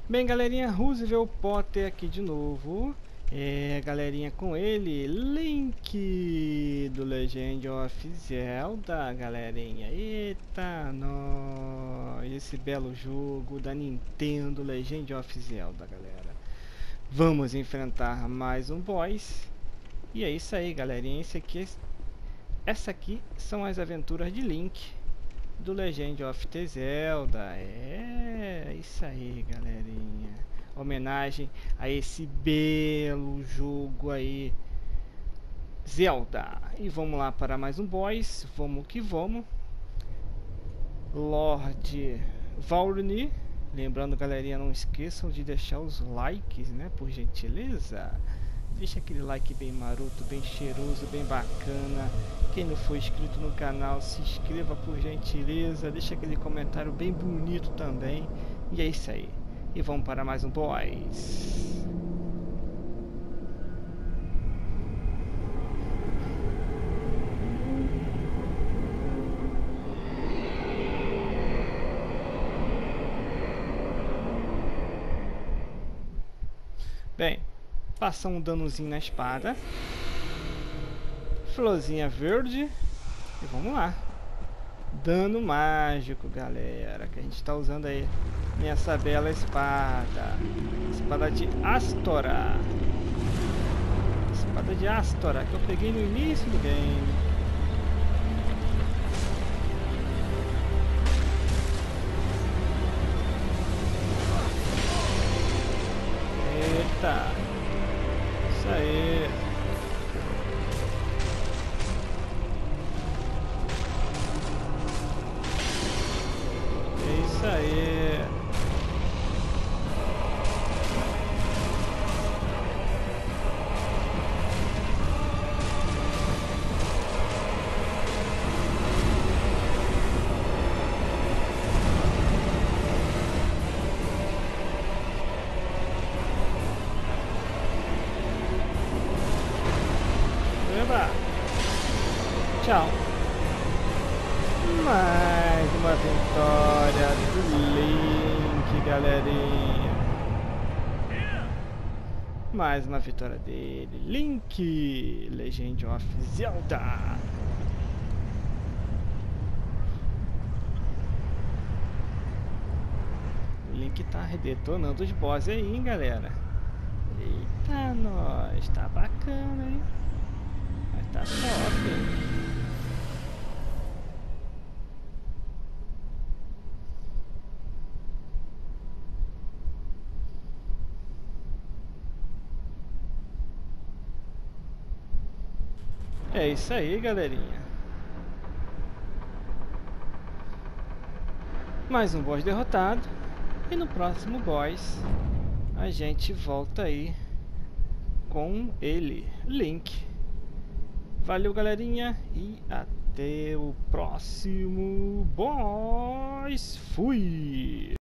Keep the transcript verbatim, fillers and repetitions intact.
Bem, galerinha, Roosevelt Potter aqui de novo. É, galerinha, com ele, Link do Legend of Zelda, galerinha. Eita, nós, esse belo jogo da Nintendo Legend of Zelda, galera. Vamos enfrentar mais um boss. E é isso aí, galerinha. Esse aqui, essa aqui são as aventuras de Link do Legend of the Zelda. É isso aí, galerinha. Homenagem a esse belo jogo aí, Zelda. E vamos lá para mais um boss. Vamos que vamos. Lord Vaurni. Lembrando, galerinha, não esqueçam de deixar os likes, né, por gentileza. Deixa aquele like bem maroto, bem cheiroso, bem bacana. Quem não for inscrito no canal, se inscreva por gentileza. Deixa aquele comentário bem bonito também. E é isso aí. E vamos para mais um boss. Bem, passa um danozinho na espada. Florzinha verde. E vamos lá. Dano mágico, galera, que a gente está usando aí nessa bela espada. Espada de Astora. Espada de Astora, que eu peguei no início do game. Eita. Isso aí. Isso aí. Eba. Tchau. Mais uma vitória do Link, galerinha. Mais uma vitória dele. Link, Legend of Zelda. O Link tá detonando os boss aí, hein, galera. Eita, nós. Tá bacana, hein. Mas tá top, hein. É isso aí, galerinha. Mais um boss derrotado. E no próximo boss a gente volta aí com ele, Link. Valeu, galerinha, e até o próximo boss. Fui!